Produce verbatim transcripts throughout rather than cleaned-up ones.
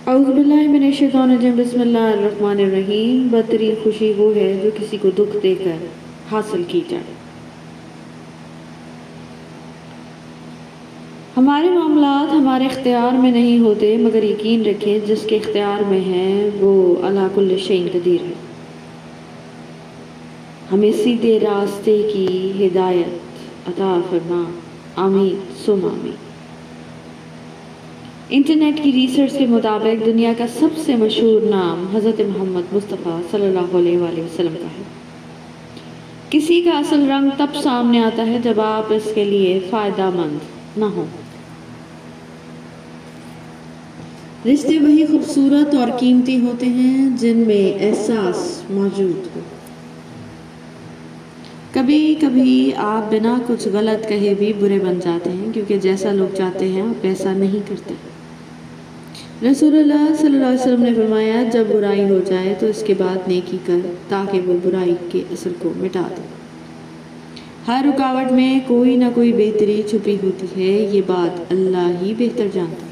اعوذ باللہ من الشیطان الرجیم بسم اللہ الرحمن الرحیم۔ بدترین خوشی وہ ہے جو کسی کو دکھ دے کر حاصل کی جائے۔ ہمارے معاملات ہمارے اختیار میں نہیں ہوتے، مگر یقین رکھیں جس کے اختیار میں ہے وہ علی کل شیء قدیر ہے۔ ہمیں سیدھے راستے کی ہدایت عطا فرما، آمین ثم آمین۔ انٹرنیٹ کی ریسرچ کے مطابق دنیا کا سب سے مشہور نام حضرت محمد مصطفیٰ صلی اللہ علیہ وآلہ وسلم کا ہے۔ کسی کا اصل رنگ تب سامنے آتا ہے جب آپ اس کے لیے فائدہ مند نہ ہوں۔ رشتے وہی خوبصورت اور قیمتی ہوتے ہیں جن میں احساس موجود ہو۔ کبھی کبھی آپ بنا کچھ غلط کہے بھی برے بن جاتے ہیں، کیونکہ جیسا لوگ چاہتے ہیں آپ ویسا نہیں کرتے۔ رسول اللہ صلی اللہ علیہ وسلم نے فرمایا، جب برائی ہو جائے تو اس کے بعد نیکی کر تاکہ وہ برائی کے اثر کو مٹا دے۔ ہر رکاوٹ میں کوئی نہ کوئی بہتری چھپی ہوتی ہے، یہ بات اللہ ہی بہتر جانتا ہے۔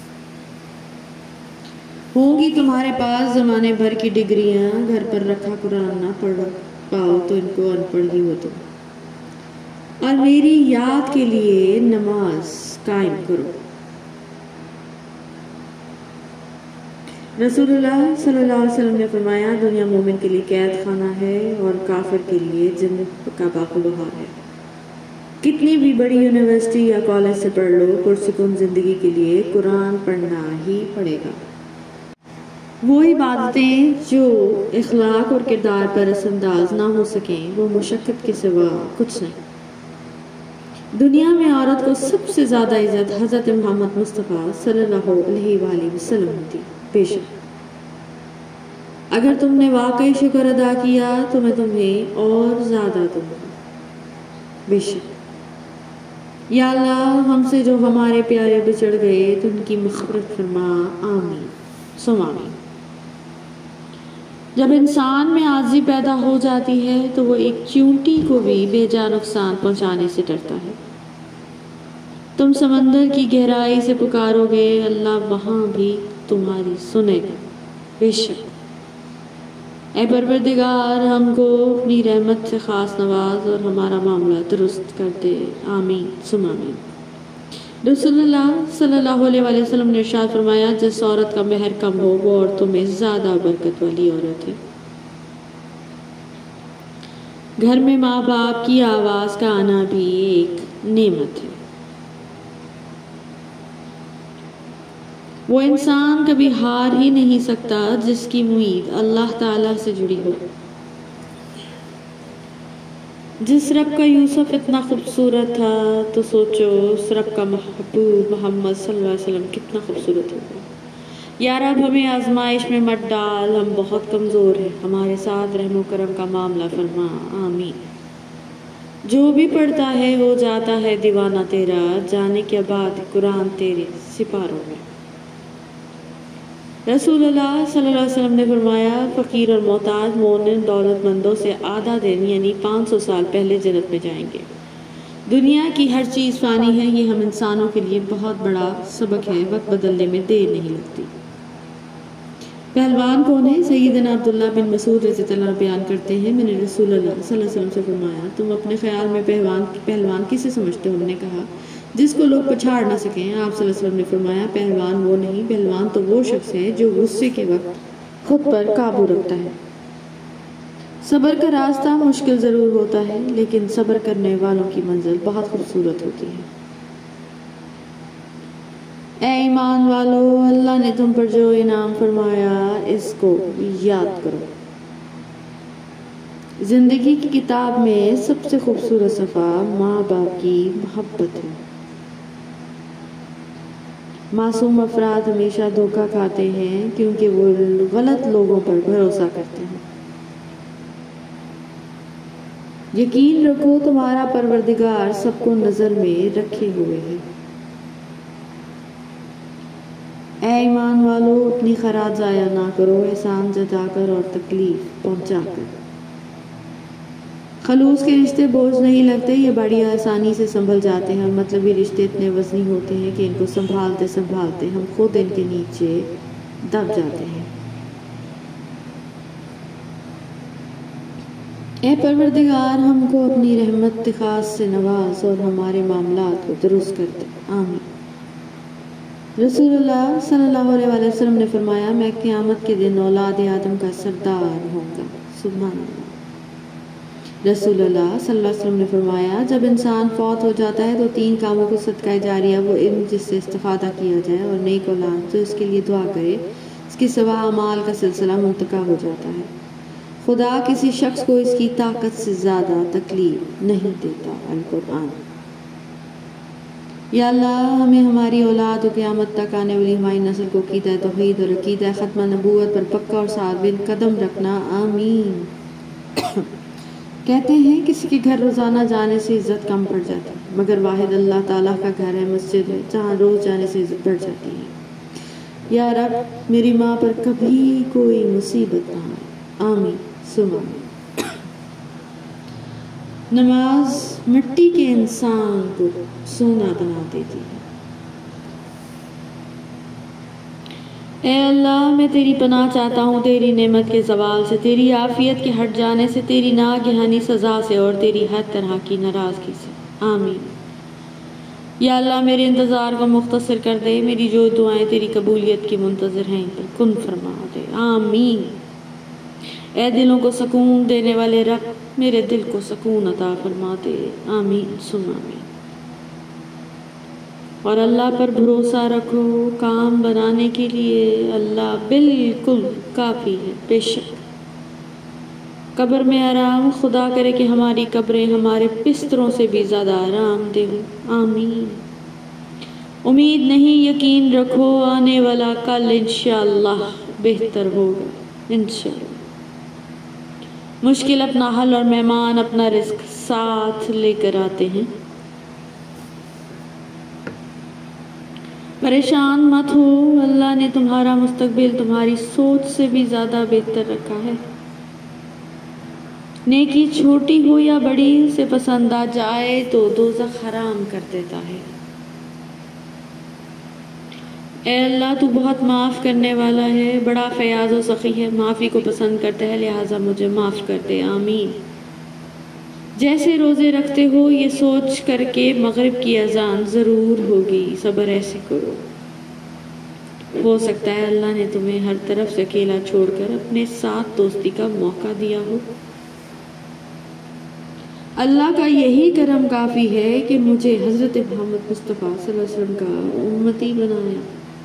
ہوں گی تمہارے پاس زمانے بھر کی ڈگریاں، گھر پر رکھا قرآن نہ پڑھ پاؤ تو ان کو ان پڑھ ہی ہو تم، اور میری یاد کے لیے نماز قائم کرو۔ رسول اللہ صلی اللہ علیہ وسلم نے فرمایا، دنیا مومن کے لیے قید خانہ ہے اور کافر کے لیے جنت کا باغ و بہار ہے۔ کتنی بھی بڑی یونیورسٹی یا کالج سے پڑھ لو، پرسکون زندگی کے لیے قرآن پڑھنا ہی پڑے گا۔ وہ عبادتیں جو اخلاق اور کردار پر اثر انداز نہ ہو سکیں، وہ مشقت کے سوا کچھ نہیں۔ دنیا میں عورت کو سب سے زیادہ عزت حضرت محمد مصطفیٰ صلی اللہ علیہ وآلہ وسلم ہوتی۔ بے شک اگر تم نے واقعی شکر ادا کیا تو میں تمہیں اور زیادہ دوں گا۔ بے شک یا اللہ، ہم سے جو ہمارے پیارے بچڑ گئے تو ان کی مغفرت فرما، آمین ثم آمین۔ جب انسان میں عاجزی پیدا ہو جاتی ہے تو وہ ایک چیونٹی کو بھی بے جا نقصان پہنچانے سے ڈرتا ہے۔ تم سمندر کی گہرائی سے پکارو گے، اللہ وہاں بھی تمہاری سنے گا۔ بے شک اے پروردگار، ہم کو اپنی رحمت سے خاص نواز اور ہمارا معاملہ درست کر دے، آمین ثم آمین۔ رسول اللہ صلی اللہ علیہ وآلہ وسلم نے ارشاد فرمایا، جس عورت کا مہر کم ہو وہ عورتوں میں زیادہ برکت والی عورت ہے۔ گھر میں ماں باپ کی آواز کا آنا بھی ایک نعمت ہے۔ وہ انسان کبھی ہار ہی نہیں سکتا جس کی امید اللہ تعالیٰ سے جڑی ہو۔ جس رب کا یوسف اتنا خوبصورت تھا تو سوچو اس رب کا محبوب محمد صلی اللہ علیہ وسلم کتنا خوبصورت ہوگا۔ یا رب، ہمیں آزمائش میں مت ڈال، ہم بہت کمزور ہیں، ہمارے ساتھ رحم و کرم کا معاملہ فرما، آمین۔ جو بھی پڑھتا ہے ہو جاتا ہے دیوانہ تیرا، جانے کے بعد قرآن تیرے سپاروں میں۔ رسول اللہ صلی اللہ علیہ وسلم نے فرمایا، فقیر اور محتاج مومن دولت مندوں سے آدھا دن یعنی پانچ سو سال پہلے جنت میں جائیں گے۔ دنیا کی ہر چیز فانی ہے، یہ ہم انسانوں کے لیے بہت بڑا سبق ہے، وقت بدلنے میں دیر نہیں لگتی۔ پہلوان کون ہے؟ سیدنا عبداللہ بن مسعود رضی اللہ عنہ بیان کرتے ہیں، میں نے رسول اللہ صلی اللہ علیہ وسلم سے فرمایا، تم اپنے خیال میں پہلوان پہلوان کسے سمجھتے ہو؟ انہوں نے کہا، جس کو لوگ پچھاڑ نہ سکیں۔ آپ صلی اللہ علیہ وسلم نے فرمایا، پہلوان وہ نہیں، پہلوان تو وہ شخص ہے جو غصے کے وقت خود پر قابو رکھتا ہے۔ صبر کا راستہ مشکل ضرور ہوتا ہے، لیکن صبر کرنے والوں کی منزل بہت خوبصورت ہوتی ہے۔ اے ایمان والو، اللہ نے تم پر جو انعام فرمایا اس کو یاد کرو۔ زندگی کی کتاب میں سب سے خوبصورت صفحہ ماں باپ کی محبت ہے۔ معصوم افراد ہمیشہ دھوکہ کھاتے ہیں کیونکہ وہ غلط لوگوں پر بھروسہ کرتے ہیں۔ یقین رکھو تمہارا پروردگار سب کو نظر میں رکھے ہوئے ہے۔ اے ایمان والو، اپنی خیرات ضائع نہ کرو، احسان جتا کر اور تکلیف پہنچا کر۔ خلوص کے رشتے بوجھ نہیں لگتے، یہ بڑی آسانی سے سنبھل جاتے ہیں، اور مطلبی رشتے اتنے وزنی ہوتے ہیں کہ ان کو سنبھالتے سنبھالتے ہم خود ان کے نیچے دب جاتے ہیں۔ اے پروردگار، ہم کو اپنی رحمت خاص سے نواز اور ہمارے معاملات کو درست کر دے، آمین۔ رسول اللہ صلی اللہ علیہ وآلہ وسلم نے فرمایا، میں قیامت کے دن اولاد آدم کا سردار ہوں گا، سبحان اللہ۔ رسول اللہ صلی اللہ علیہ وسلم نے فرمایا، جب انسان فوت ہو جاتا ہے تو تین کاموں کو صدقہ جاریہ، وہ علم جس سے استفادہ کیا جائے، اور نیک اولاد جو اس کے لیے دعا کرے، اس کے سوا اعمال کا سلسلہ منتقع ہو جاتا ہے۔ خدا کسی شخص کو اس کی طاقت سے زیادہ تکلیف نہیں دیتا، القرآن۔ یا اللہ، ہمیں ہماری اولاد و قیامت تک آنے والی ہماری نسل کو عقیدہ توحید اور عقیدہ ختمہ نبوت پر پکا اور ثابت قدم رکھنا، آمین۔ کہتے ہیں کسی کے گھر روزانہ جانے سے عزت کم پڑ جاتی ہے، مگر واحد اللہ تعالیٰ کا گھر ہے، مسجد ہے، جہاں روز جانے سے عزت بڑھ جاتی ہے۔ یا رب، میری ماں پر کبھی کوئی مصیبت نہ آئے، آمین ثم آمین۔ نماز مٹی کے انسان کو سونا بنا دیتی ہے۔ اے اللہ، میں تیری پناہ چاہتا ہوں تیری نعمت کے زوال سے، تیری عافیت کے ہٹ جانے سے، تیری ناگہانی سزا سے، اور تیری ہر طرح کی ناراضگی سے، آمین۔ یا اللہ، میرے انتظار کو مختصر کر دے، میری جو دعائیں تیری قبولیت کی منتظر ہیں ان پر کن فرما دے، آمین۔ اے دلوں کو سکون دینے والے رب، میرے دل کو سکون عطا فرما دے، آمین ثم آمین۔ اور اللہ پر بھروسہ رکھو، کام بنانے کے لیے اللہ بالکل کافی ہے، بے شک۔ قبر میں آرام، خدا کرے کہ ہماری قبریں ہمارے بستروں سے بھی زیادہ آرام دہ ہوں، آمین۔ امید نہیں، یقین رکھو، آنے والا کل انشاءاللہ بہتر ہوگا، انشاءاللہ۔ مشکل اپنا حل اور مہمان اپنا رزق ساتھ لے کر آتے ہیں۔ پریشان مت ہو، اللہ نے تمہارا مستقبل تمہاری سوچ سے بھی زیادہ بہتر رکھا ہے۔ نیکی چھوٹی ہو یا بڑی، اسے پسند آ جائے تو دوزخ حرام کر دیتا ہے۔ اے اللہ، تو بہت معاف کرنے والا ہے، بڑا فیاض و سخی ہے، معافی کو پسند کرتا ہے، لہٰذا مجھے معاف کر دے، آمین۔ جیسے روزے رکھتے ہو یہ سوچ کر کے مغرب کی اذان ضرور ہوگی، صبر ایسے کرو۔ ہو سکتا ہے اللہ نے تمہیں ہر طرف سے اکیلا چھوڑ کر اپنے ساتھ دوستی کا موقع دیا ہو۔ اللہ کا یہی کرم کافی ہے کہ مجھے حضرت محمد مصطفیٰ صلی اللہ علیہ وسلم کا امتی بنایا۔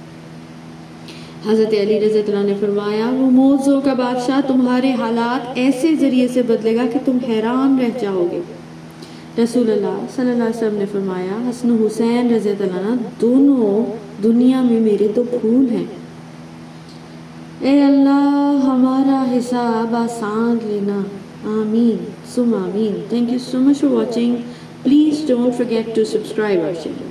حضرت علی رضی اللہ عنہ نے فرمایا، وہ موضوع کا بادشاہ تمہارے حالات ایسے ذریعے سے بدلے گا کہ تم حیران رہ جاؤ گے۔ رسول اللہ صلی اللہ علیہ وسلم نے فرمایا، حسن و حسین رضی اللہ عنہ دونوں دنیا میں میرے تو پھول ہیں۔ اے اللہ، ہمارا حساب آسان لینا، آمین ثم آمین۔ Thank you so much for watching. Please don't forget to subscribe our channel.